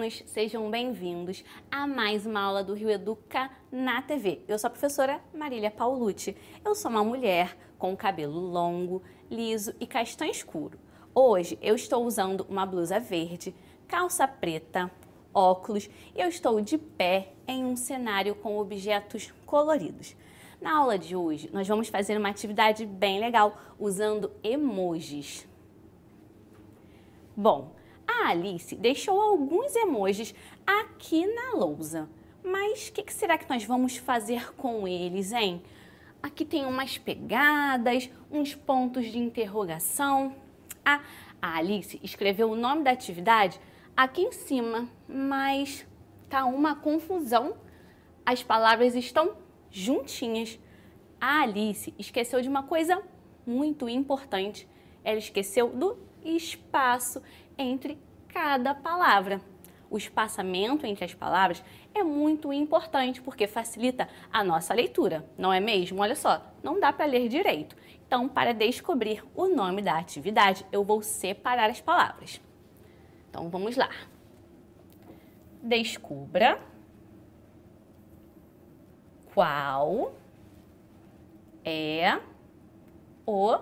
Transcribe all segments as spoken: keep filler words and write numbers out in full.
alunos, sejam bem-vindos a mais uma aula do Rio Educa na T V. Eu sou a professora Marília Paulucci. Eu sou uma mulher com cabelo longo, liso e castanho escuro. Hoje eu estou usando uma blusa verde, calça preta, óculos e eu estou de pé em um cenário com objetos coloridos. Na aula de hoje nós vamos fazer uma atividade bem legal usando emojis. Bom, a Alice deixou alguns emojis aqui na lousa, mas o que, que será que nós vamos fazer com eles, hein? Aqui tem umas pegadas, uns pontos de interrogação. Ah, a Alice escreveu o nome da atividade aqui em cima, mas tá uma confusão. As palavras estão juntinhas. A Alice esqueceu de uma coisa muito importante. Ela esqueceu do espaço entre cada palavra. O espaçamento entre as palavras é muito importante porque facilita a nossa leitura, não é mesmo? Olha só, não dá para ler direito. Então, para descobrir o nome da atividade, eu vou separar as palavras. Então, vamos lá. Descubra qual é o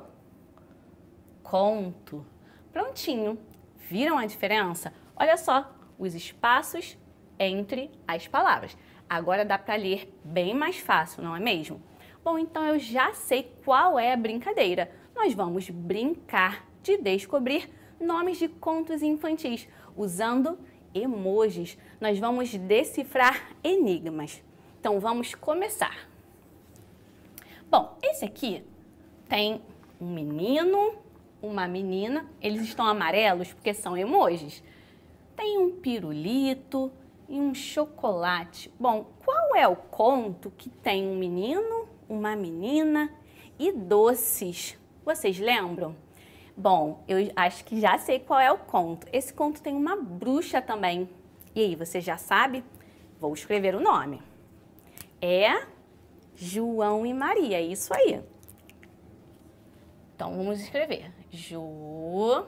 conto. Prontinho. Viram a diferença? Olha só, os espaços entre as palavras. Agora dá para ler bem mais fácil, não é mesmo? Bom, então eu já sei qual é a brincadeira. Nós vamos brincar de descobrir nomes de contos infantis usando emojis. Nós vamos decifrar enigmas. Então vamos começar. Bom, esse aqui tem um menino, uma menina, eles estão amarelos porque são emojis. Tem um pirulito e um chocolate. Bom, qual é o conto que tem um menino, uma menina e doces? Vocês lembram? Bom, eu acho que já sei qual é o conto. Esse conto tem uma bruxa também. E aí, você já sabe? Vou escrever o nome. É João e Maria, é isso aí. Então, vamos escrever. Jo,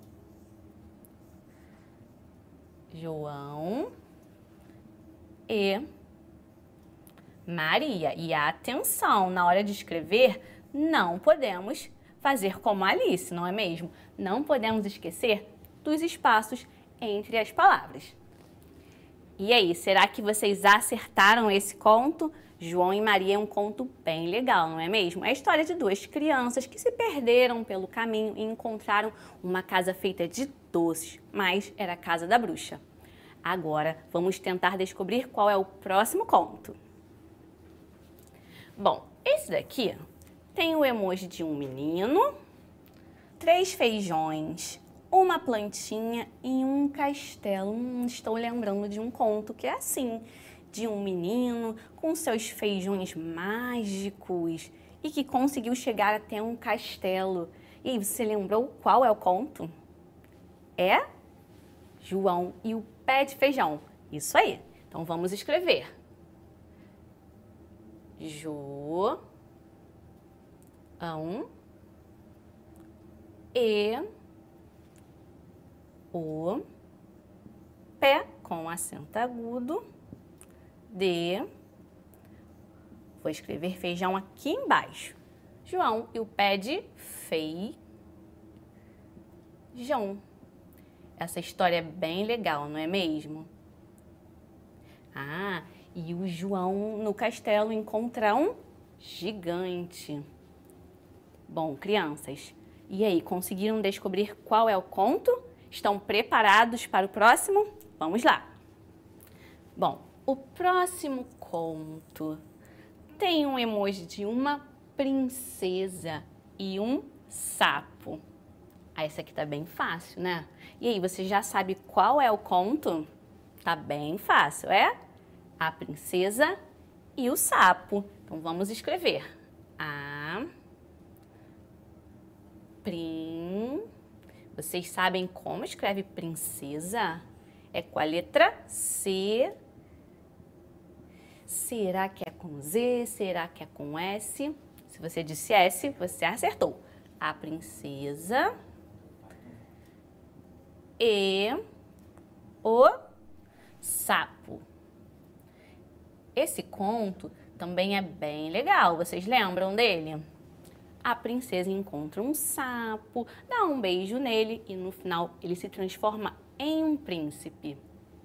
João e Maria. E atenção, na hora de escrever, não podemos fazer como a Alice, não é mesmo? Não podemos esquecer dos espaços entre as palavras. E aí, será que vocês acertaram esse conto? João e Maria é um conto bem legal, não é mesmo? É a história de duas crianças que se perderam pelo caminho e encontraram uma casa feita de doces, mas era a casa da bruxa. Agora, vamos tentar descobrir qual é o próximo conto. Bom, esse daqui tem o emoji de um menino, três feijões, uma plantinha e um castelo. Hum, estou lembrando de um conto que é assim, de um menino com seus feijões mágicos e que conseguiu chegar até um castelo. E aí, você lembrou qual é o conto? É João e o pé de feijão. Isso aí. Então, vamos escrever. Jo, ão, e, o, pé com acento agudo, de, vou escrever feijão aqui embaixo. João e o pé de feijão. Essa história é bem legal, não é mesmo? Ah, e o João no castelo encontra um gigante. Bom, crianças, e aí, conseguiram descobrir qual é o conto? Estão preparados para o próximo? Vamos lá! Bom, o próximo conto tem um emoji de uma princesa e um sapo. Ah, esse aqui tá bem fácil, né? E aí, você já sabe qual é o conto? Tá bem fácil, é? A princesa e o sapo. Então, vamos escrever. A prin... Vocês sabem como escreve princesa? É com a letra C. Será que é com Z? Será que é com S? Se você disse S, você acertou. A princesa e o sapo. Esse conto também é bem legal, vocês lembram dele? A princesa encontra um sapo, dá um beijo nele e no final ele se transforma em um príncipe.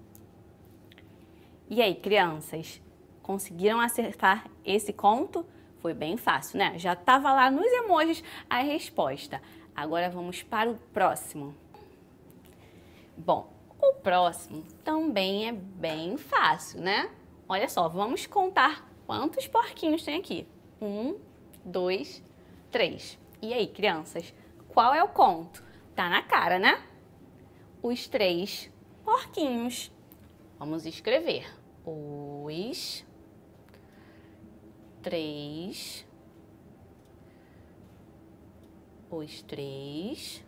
E aí, crianças, conseguiram acertar esse conto? Foi bem fácil, né? Já estava lá nos emojis a resposta. Agora vamos para o próximo. Bom, o próximo também é bem fácil, né? Olha só, vamos contar quantos porquinhos tem aqui. Um, dois, três. E aí, crianças, qual é o conto? Tá na cara, né? Os três porquinhos. Vamos escrever. Os três. Os três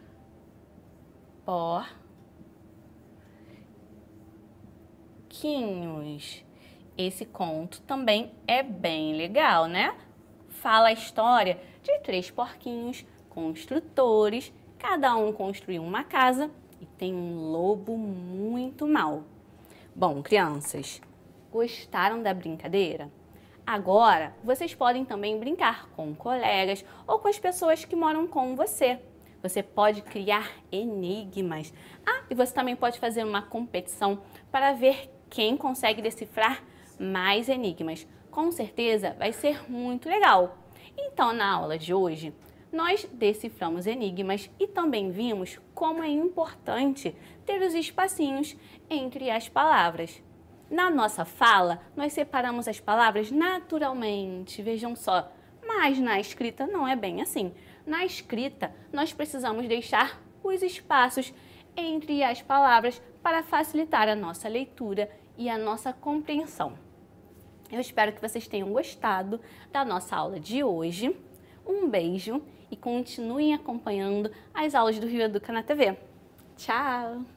porquinhos. Esse conto também é bem legal, né? Fala a história de três porquinhos construtores, cada um construiu uma casa e tem um lobo muito mau. Bom, crianças, gostaram da brincadeira? Agora, vocês podem também brincar com colegas ou com as pessoas que moram com você. Você pode criar enigmas. Ah, e você também pode fazer uma competição para ver quem consegue decifrar mais enigmas. Com certeza vai ser muito legal. Então, na aula de hoje, nós deciframos enigmas e também vimos como é importante ter os espacinhos entre as palavras. Na nossa fala, nós separamos as palavras naturalmente, vejam só, mas na escrita não é bem assim. Na escrita, nós precisamos deixar os espaços entre as palavras para facilitar a nossa leitura e a nossa compreensão. Eu espero que vocês tenham gostado da nossa aula de hoje. Um beijo e continuem acompanhando as aulas do Rio Educa na T V. Tchau!